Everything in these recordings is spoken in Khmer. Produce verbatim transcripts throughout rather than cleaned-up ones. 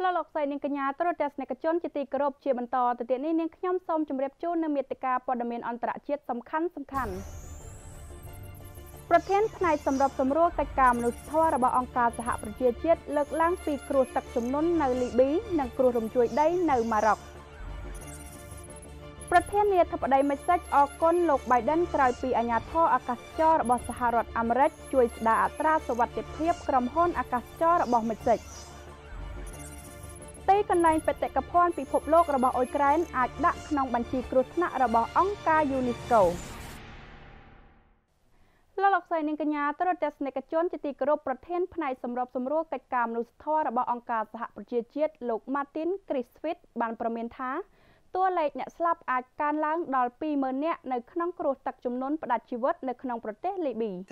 លោកលោកស្រីនាងកញ្ញាទរទស្សនិកជនជាទីគោរពជាបន្តទៅទៀតនេះនាងខ្ញុំសូមជម្រាបជូននៅមេតិការព័ត៌មានអន្តរជាតិសំខាន់សំខាន់ប្រធានផ្នែកសម្របសម្រួលកិច្ចការមនុស្សធម៌របស់អង្គការសហប្រជាជាតិលើកឡើងពីគ្រោះទឹកជំនន់នៅលីប៊ីនិងគ្រោះរំជួយដីនៅម៉ារ៉ុកប្រធានាធិបតីមេសិកអរគុណលោក Biden ក្រោយពីអាជ្ញាធរអាកាសចររបស់សហរដ្ឋអាមេរិកជួយស្ដារអត្រាសុវត្ថិភាពក្រុមហ៊ុនអាកាសចររបស់មេសិកទីកន្លែងបេតិកភណ្ឌពិភពលោករបស់អ៊ុយក្រែនអាចដាក់ក្នុងបញ្ជីគ្រោះថ្នាក់របស់អង្គការ UNESCO លោកលោកស្រីនាងកញ្ញាទរទស្សនិកជនជាទីគោរពប្រធានផ្នែកសម្របសម្រួលកិច្ចការមនុស្សធម៌របស់អង្គការសហប្រជាជាតិលោក Martin Griffiths បានប្រមានថាតួលេខអ្នកស្លាប់អាចកើនឡើងដល់ ពីរម៉ឺន នាក់នៅក្នុងគ្រោះទឹកជំនន់ផ្ដាច់ជីវិតនៅក្នុងប្រទេសលីប៊ី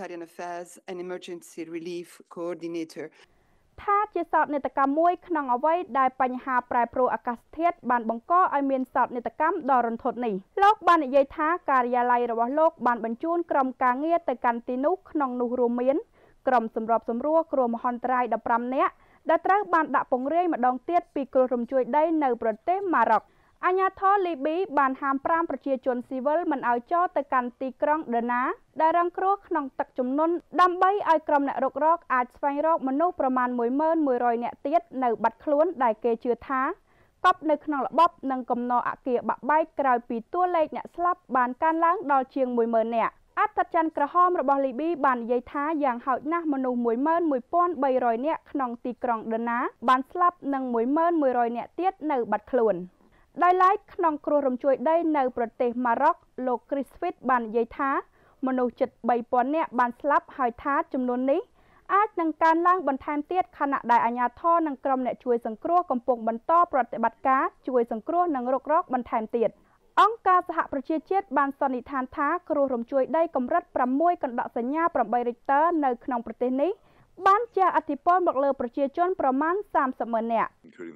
ថាជាសោកនាដកម្មមួយក្នុងអ្វីដែលបញ្ហាប្រែប្រួលអាកាសធាតុបានបង្កឲ្យមានសោកនាដកម្មដ៏រន្ធត់នេះលោកបាននិយាយថាការិយាល័យរបស់លោកបានបញ្ជូនក្រុមការងារទៅកាន់ទីនោះក្នុងនោះរួមមានក្រុមសម្របសម្រួលគ្រោះមហន្តរាយដប់ប្រាំនាក់ដែលត្រូវបានដាក់ពង្រាយម្ដងទៀតពីគ្រោះរំជួយដីនៅប្រទេសម៉ារ៉ុកអាជ្ញាធរលីប៊ីបានហាមប្រាមប្រជាជនស៊ីវិលមិនឲ្យចូលទៅកាន់ទីក្រុងដាណាដែលរងគ្រោះក្នុងទឹកជំនន់ដើម្បីឲ្យក្រុមអ្នករុករកអាចស្វែងរកមនុស្សប្រមាណ មួយម៉ឺនមួយរយ នាក់ទៀតនៅបាត់ខ្លួនដែលគេជឿថាកប់នៅក្នុងល្បប់និងគំនរអគារបាក់បែកក្រោយពីតួលេខអ្នកស្លាប់បានកើនឡើងដល់ជាង មួយម៉ឺន នាក់អត្តច័ន្ទក្រហមរបស់លីប៊ីបាននិយាយថាយ៉ាងហោចណាស់មនុស្ស មួយម៉ឺនមួយពាន់បីរយ នាក់ក្នុងទីក្រុងដាណាបានស្លាប់និង មួយម៉ឺនមួយរយ នាក់ទៀតនៅបាត់ខ្លួនដោយឡែកក្នុងគ្រោះរំជួយដីនៅប្រទេសម៉ារ៉ុកលោក Griffiths បាននិយាយថាមនុស្សជិត បីពាន់នាក់បានស្លាប់ហើយថាចំនួននេះអាចនឹងកើនឡើងបន្ថែមទៀតខណៈដែលអាជ្ញាធរនិងក្រុមអ្នកជួយសង្គ្រោះកំពុងបន្តប្រតិបត្តិការជួយសង្គ្រោះនិងរុករកបន្ថែមទៀតអង្គការសហប្រជាជាតិបានសន្និដ្ឋានថាគ្រោះរំជួយដីកម្រិត ប្រាំមួយ កណ្ដកសញ្ញាប្រាំបី រិចតើនៅក្នុងប្រទេសនេះបានជះឥទ្ធិពលមកលើប្រជាជនប្រមាណ សាមសិបម៉ឺន នាក់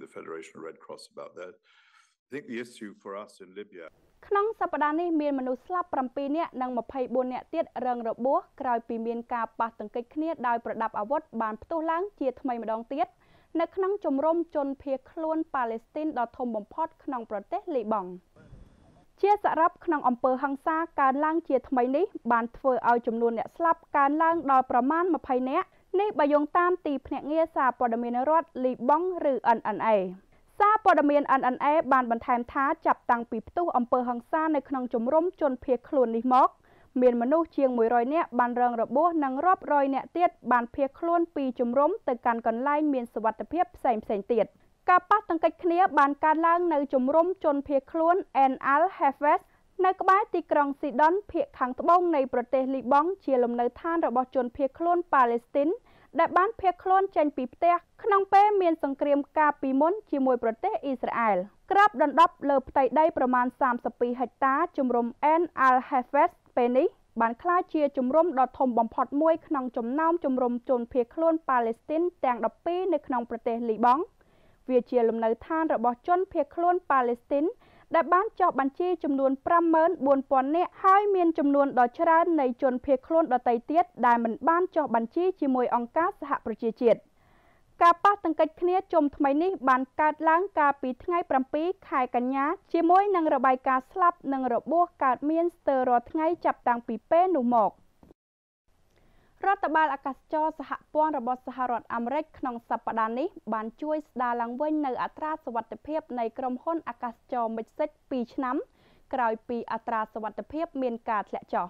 ក្នុងសប្តាហ៍នេះមានមនុស្សស្លាប់ ប្រាំពីរ នាក់និង ម្ភៃបួន នាក់ទៀតរងរបួសក្រោយពីមានការប៉ះទង្គិចគ្នាដោយប្រដាប់អាវុធបានផ្ទុះឡើងជាថ្មីម្ដងទៀតនៅក្នុងជំរំជនភៀសខ្លួនប៉ាឡេស្ទីនដ៏ធំបំផុតក្នុងប្រទេសលីបង់ជាសរុបក្នុងអំពើហិង្សាកើនឡើងជាថ្មីនេះបានធ្វើឲ្យចំនួនអ្នកស្លាប់កើនឡើងដល់ប្រមាណ ម្ភៃ នាក់នេះបើយោងតាមទីភ្នាក់ងារសារព័ត៌មានរដ្ឋលីបង់ឬ N N Aសារព័ត៌មាន N N A បានបន្ថែមថាចាប់តាំងពីផ្ទុះអំពើហិង្សានៅក្នុងជំរំជនភៀសខ្លួននេះមកមានមនុស្សជាង មួយរយ នាក់បានរងរបួសនិងរាប់រយនាក់ទៀតបានភៀសខ្លួនពីជំរំទៅកាន់កន្លែងមានសុវត្ថិភាពផ្សេងៗទៀតការប៉ះទង្គិចគ្នាបានកើតឡើងនៅជំរំជនភៀសខ្លួន En Al-Hafez នៅក្បែរទីក្រុងស៊ីដនភាគខាងត្បូងនៃប្រទេសលីបង់ជាលំនៅឋានរបស់ជនភៀសខ្លួនប៉ាឡេស្ទីនដែលបានភៀសខ្លួនចេញពីផ្ទះក្នុងពេលមានសង្គ្រាមកាលពីមុនជាមួយប្រទេសអ៊ីស្រាអែលក្របដណ្ដប់លើផ្ទៃដីប្រមាណ សាមសិបពីរ ហិកតាជំរំ En Al-Hafez ពេលនេះបានក្លាយជាជំរំដ៏ធំបំផុតមួយក្នុងចំណោមជំរំជនភៀសខ្លួនប៉ាឡេស្ទីនទាំង ដប់ពីរ នៅក្នុងប្រទេសលីបង់វាជាលំនៅឋានរបស់ជនភៀសខ្លួនប៉ាឡេស្ទីនដែលបានចុះបញ្ជីចំនួន ប្រាំម៉ឺនបួនពាន់ នាក់ហើយមានចំនួនដ៏ច្រើននៃជនភៀសខ្លួនដទៃទៀតដែលមិនបានចុះបញ្ជីជាមួយអង្គការសហប្រជាជាតិការប៉ះទង្គិចគ្នាជុំថ្មីនេះបានកើតឡើងកាលពីថ្ងៃ ប្រាំពីរ ខែកញ្ញាជាមួយនឹងរបាយការណ៍ស្លាប់និងរបួសកើតមានស្ទើររាល់ថ្ងៃចាប់តាំងពីពេលនោះមករដ្ឋបាលអាកាសចរសហព័ន្ធរបស់សហរដ្ឋអាមេរិកក្នុងសប្តាហ៍នេះបានជួយស្ដារឡើងវិញនូវអត្រាសុវត្ថិភាពនៃក្រុមហ៊ុនអាកាសចរមេសិកពីរឆ្នាំក្រោយពីអត្រាសុវត្ថិភាពមានការធ្លាក់ចុះ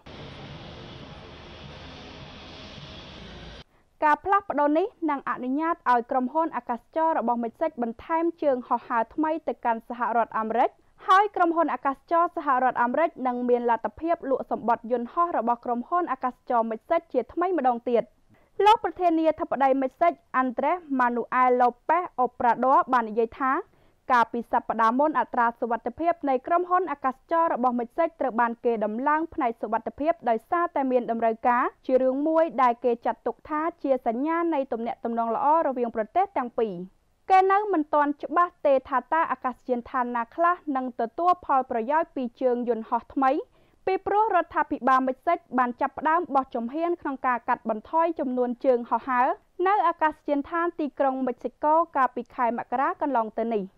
ការផ្លាស់ប្ដូរនេះនឹងអនុញ្ញាតឲ្យក្រុមហ៊ុនអាកាសចររបស់មេសិកបន្ថែមជើងហោះហើរថ្មីទៅកាន់សហរដ្ឋអាមេរិកហើយក្រុមហ៊ុនអាកាសចរសហរដ្ឋអាមេរិកនឹងមានលទ្ធភាពលក់សម្បត្តិយន្តហោះរបស់ក្រុមហ៊ុនអាកាសចរមេសិកជាថ្មីម្ដងទៀតលោកប្រធានាធិបតីមេសិក Andrés Manuel López Obrador បាននិយាយថាកាលពីសប្តាហ៍មុនអត្រាសុវត្ថិភាពនៃក្រុមហ៊ុនអាកាសចររបស់មេសិកត្រូវបានគេដំឡើងផ្នែកសុវត្ថិភាពដោយសារតែមានតម្រូវការជារឿងមួយដែលគេចាត់ទុកថាជាសញ្ញានៃទំនាក់ទំនងល្អរវាងប្រទេសទាំងពីរគេនៅមិនទាន់ច្បាស់ទេថាតើអាកាសយានដ្ឋានណាខ្លះនឹងទទួលផលប្រយោជន៍ពីជើងយន្តហោះថ្មីពីព្រោះរដ្ឋាភិបាលមេសិកបានចាប់ផ្ដើមបោះជំហានក្នុងការកាត់បន្ថយចំនួនជើងហោះហើរនៅអាកាសយានដ្ឋានទីក្រុងមិចស៊ីកូកាលពីខែមករាកន្លងទៅនេះ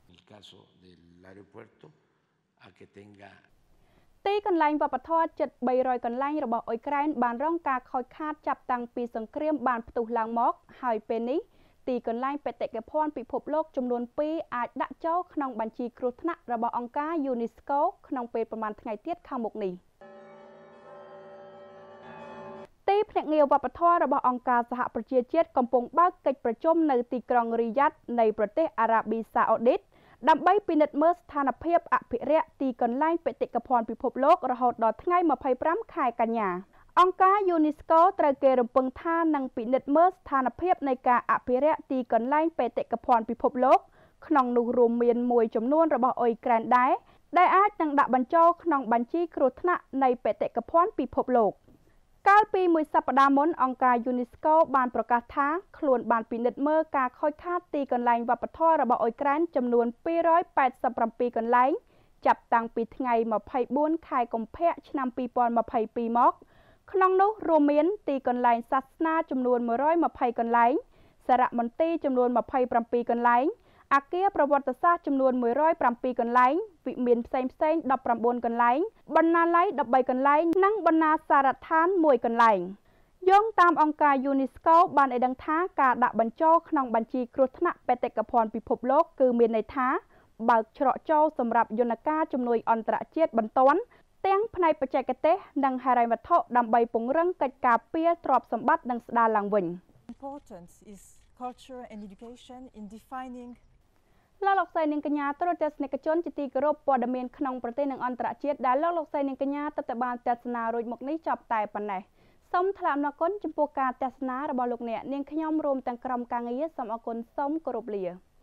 ទីកន្លែងវប្បធម៌ជិតបីរយកន្លែងរបស់អ៊ុយក្រែនបានរងការខូចខាតចាប់តាំងពីសង្គ្រាមបានផ្ទុះឡើងមកហើយពេលនេះទីកន្លែងបេតិកភណ្ឌពិភពលោកចំនួនពីរអាចដាក់ចូលក្នុងបញ្ជីគ្រោះថ្នាក់របស់អង្គការ UNESCO ក្នុងពេលប្រមាណថ្ងៃទៀតខាងមុខនេះទីភ្នាក់ងារវប្បធម៌របស់អង្គការសហប្រជាជាតិកំពុងបើកកិច្ចប្រជុំនៅទីក្រុងរីយ៉ាត់នៃប្រទេសអារ៉ាប៊ីសាអូឌីតដើម្បីពិនិត្យមើលស្ថានភាពអភិរក្សទីកន្លែងបេតិកភណ្ឌពិភពលោករហូតដល់ថ្ងៃម្ភៃប្រាំខែកញ្ញាអង្គការ UNESCO ត្រូវគេរំពឹងថានឹងពិនិត្យមើលស្ថានភាពនៃការអភិរក្សទីកន្លែងបេតិកភណ្ឌពិភពលោកក្នុងនោះរួមមានមួយចំនួនរបស់អ៊ុយក្រែនដែរដែលអាចនឹងដាក់បញ្ចូលក្នុងបញ្ជីគ្រោះថ្នាក់នៃបេតិកភណ្ឌពិភពលោកកាលពីមួយសប្តាហ៍មុនអង្គការ UNESCO បានប្រកាសថាខ្លួនបានពិនិត្យមើលការខូចខាតទីកន្លែងវប្បធម៌របស់អ៊ុយក្រែនចំនួនពីររយប៉ែតសិបប្រាំពីរកន្លែងចាប់តាំងពីថ្ងៃម្ភៃបួនខែកុម្ភៈឆ្នាំពីរពាន់ម្ភៃពីរមកក្នុងនោះរួមមានទីកន្លែងសាសនាចំនួនមួយរយម្ភៃកន្លែងសារមន្ទីរចំនួនម្ភៃប្រាំពីរកន្លែងអគារប្រវត្តិសាស្ត្រចំនួនមួយរយប្រាំពីរកន្លែងវិមានផ្សេងផ្សេងដប់ប្រាំបួនកន្លែងបណ្ណាល័យដប់បីកន្លែងនិងបណ្ណាសារដ្ឋានមួយកន្លែងយោងតាមអង្គការ UNESCO បានឲ្យដឹងថាការដាក់បញ្ចូលក្នុងបញ្ជីគ្រោះថ្នាក់បេតិកភណ្ឌពិភពលោកគឺមានន័យថាបើកច្រកចូលសម្រាប់យន្តការជំនួយអន្តរជាតិបន្ទាន់ទាំងផ្នែកបច្ចេកទេសនិងហិរញ្ញវត្ថុដើម្បីពង្រឹងកិច្ចការពារទ្រព្យសម្បត្តិនិងស្ដារឡើងវិញ Importance is culture and education in defining លោកលោកស្រីនាងកញ្ញាទស្សនិកជនជាទីគោរពព័ត៌មានក្នុងប្រទេសនិងអន្តរជាតិដែលលោកលោកស្រីនាងកញ្ញាទស្សនបានទស្សនារួចមកនេះចប់តែប៉ុណ្ណេះសូមថ្លែងអំណរគុណចំពោះការទស្សនារបស់លោកអ្នកនាងខ្ញុំរួមទាំងក្រុមការងារសូមអរគុណសូមគោរពលា